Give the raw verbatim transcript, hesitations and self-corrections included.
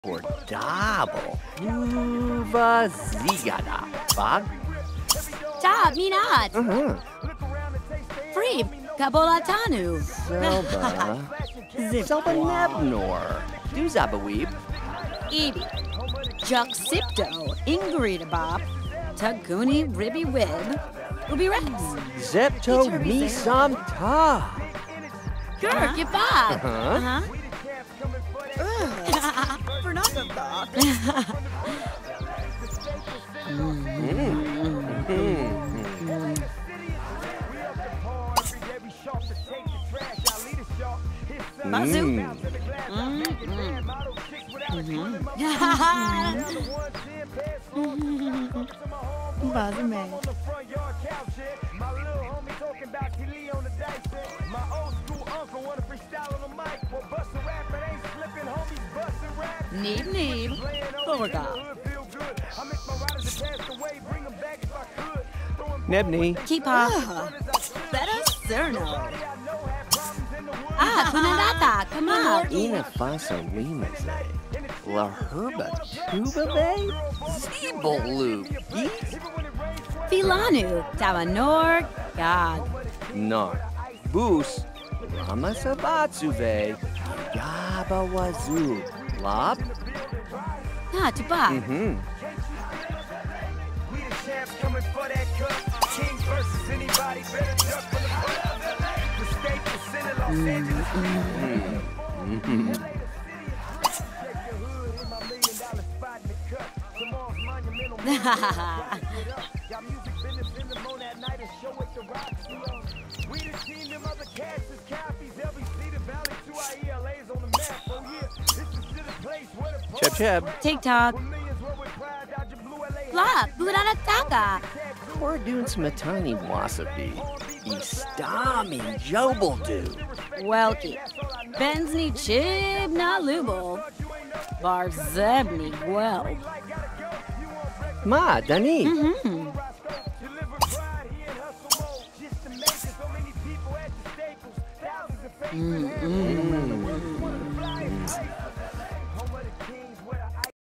Portable. Uva zigada. Bag? Ta, minat. Uh-huh. Free, kabolatanu. Selba. Selba nebnor. Du zabaweeb. Ibi. Juxipto, ingridabop. Taguni ribby wib. Ubi rex. Zepto mi sam ta. Gur, get back. Uh-huh. For nothing, Doc. Bazoo. Bazoo man. Need, need. Borga. Nebni. Keepa. Better Cerno. Ah, Kunandata, come on. Ina fasa rimaze. La herba tubabe. Zebolu. Filanu, Tavanor, Gag. Nar. Boos. Lama sabatsuve. Yaba wazoo. Lob? Ah, Tuba. Mm-hmm. Cheb cheb. TikTok. Blah, Budana Taka. We're doing some tiny wasabi. Istami jobaldu. Welky. Benzni Chibna Lubel. Barzebni Well. Ma, Dani. Mm-hmm. Mm-hmm.